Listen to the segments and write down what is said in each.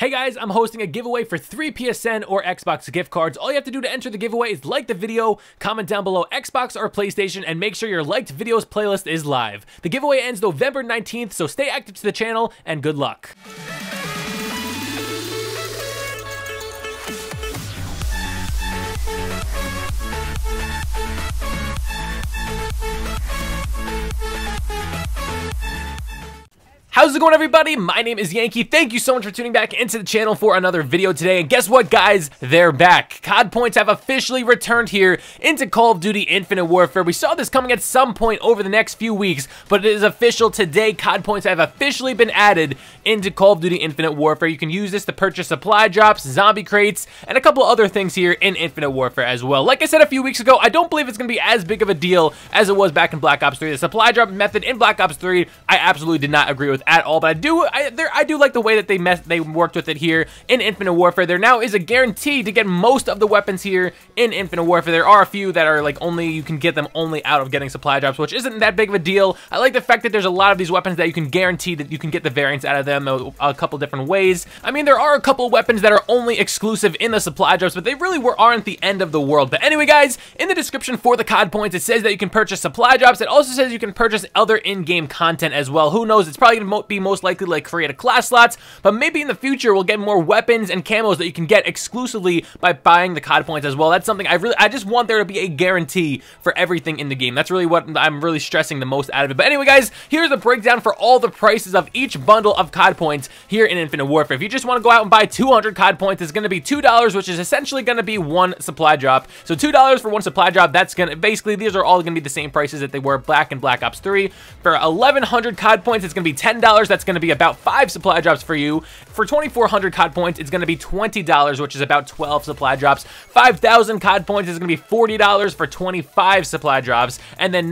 Hey guys, I'm hosting a giveaway for 3 PSN or Xbox gift cards. All you have to do to enter the giveaway is like the video, comment down below Xbox or PlayStation, and make sure your liked videos playlist is live. The giveaway ends November 19th, so stay active to the channel, and good luck. How's it going, everybody? My name is Yankee. Thank you so much for tuning back into the channel for another video today. And guess what, guys? They're back. COD points have officially returned here into Call of Duty Infinite Warfare. We saw this coming at some point over the next few weeks, but it is official today. COD points have officially been added into Call of Duty Infinite Warfare. You can use this to purchase supply drops, zombie crates, and a couple other things here in Infinite Warfare as well. Like I said a few weeks ago, I don't believe it's going to be as big of a deal as it was back in Black Ops 3. The supply drop method in Black Ops 3, I absolutely did not agree with at all, but I do like the way that they worked with it here in Infinite Warfare. There now is a guarantee to get most of the weapons here in Infinite Warfare. There are a few that are like you can get them only out of getting supply drops, which isn't that big of a deal. I like the fact that there's a lot of these weapons that you can guarantee that you can get the variants out of them a couple different ways. I mean, there are a couple weapons that are only exclusive in the supply drops, but they really aren't the end of the world. But anyway, guys, in the description for the COD points, it says that you can purchase supply drops. It also says you can purchase other in-game content as well. Who knows? It's probably going to be most likely like create a class slots, but maybe in the future we'll get more weapons and camos that you can get exclusively by buying the COD points as well. That's something I just want there to be a guarantee for everything in the game. That's really what I'm really stressing the most out of it. But anyway, guys, here's a breakdown for all the prices of each bundle of COD points here in Infinite Warfare. If you just want to go out and buy 200 COD points, it's going to be $2, which is essentially going to be one supply drop. So $2 for one supply drop. That's going to basically, these are all going to be the same prices that they were back in Black Ops 3. For 1,100 COD points, it's going to be $10. That's going to be about 5 supply drops for you. For 2,400 COD points, it's going to be $20, which is about 12 supply drops. 5,000 COD points is going to be $40 for 25 supply drops. And then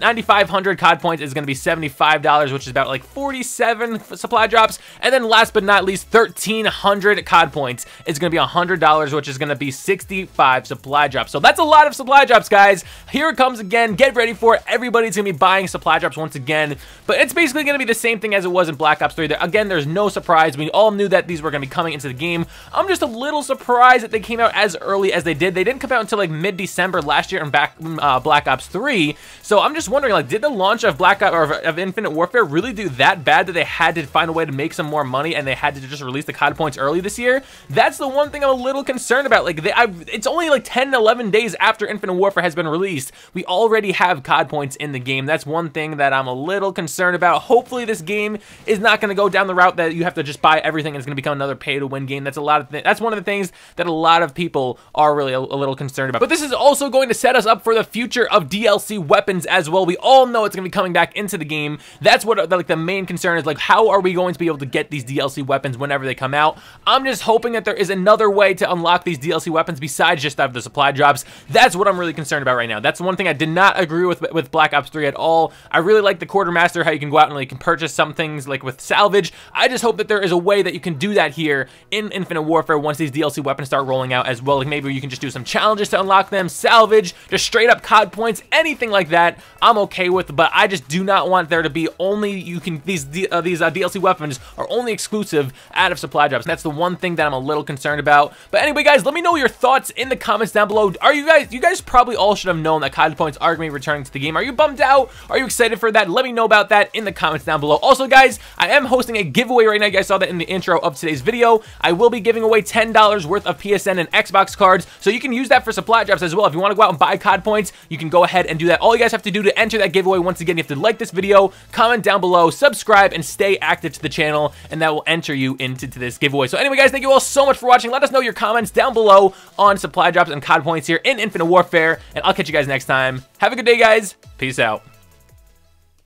9,500 COD points is going to be $75, which is about like 47 supply drops. And then last but not least, 1,300 COD points is going to be $100, which is going to be 65 supply drops. So that's a lot of supply drops, guys. Here it comes again. Get ready for it. Everybody's going to be buying supply drops once again. But it's basically going to be the same thing as it was in Black Ops 3. Again, there's no surprise. We all knew that these were going to be coming into the game. I'm just a little surprised that they came out as early as they did. They didn't come out until like mid-December last year in Black Ops 3. So I'm just wondering, like, did the launch of of Infinite Warfare really do that bad that they had to find a way to make some more money and they had to just release the COD points early this year? That's the one thing I'm a little concerned about. Like, it's only like 10, 11 days after Infinite Warfare has been released. We already have COD points in the game. That's one thing that I'm a little concerned about. Hopefully this game is not going to go down the route that you have to just buy everything and it's going to become another pay-to-win game. That's that's one of the things that a lot of people are really a little concerned about. But this is also going to set us up for the future of DLC weapons as well. We all know it's going to be coming back into the game. That's what like the main concern is, like, how are we going to be able to get these DLC weapons whenever they come out? I'm just hoping that there is another way to unlock these DLC weapons besides just out of the supply drops. That's what I'm really concerned about right now. That's one thing I did not agree with Black Ops 3 at all. I really like the Quartermaster, how you can go out and like purchase some things like with salvage. I just hope that there is a way that you can do that here in Infinite Warfare once these DLC weapons start rolling out as well. Like maybe you can just do some challenges to unlock them, salvage, just straight up COD points, anything like that. I'm okay with, but I just do not want there to be only these DLC weapons are only exclusive out of supply drops. And that's the one thing that I'm a little concerned about. But anyway, guys, let me know your thoughts in the comments down below. You guys probably all should have known that COD points are going to be returning to the game. Are you bummed out? Are you excited for that? Let me know about that in the comments down below. Also, guys, I am hosting a giveaway right now. You guys saw that in the intro of today's video. I will be giving away $10 worth of PSN and Xbox cards, so you can use that for supply drops as well. If you want to go out and buy COD points, you can go ahead and do that. All you guys have to do to enter that giveaway, once again, you have to like this video, comment down below, subscribe, and stay active to the channel, and that will enter you into this giveaway. So anyway, guys, thank you all so much for watching. Let us know your comments down below on supply drops and COD points here in Infinite Warfare, and I'll catch you guys next time. Have a good day, guys. Peace out.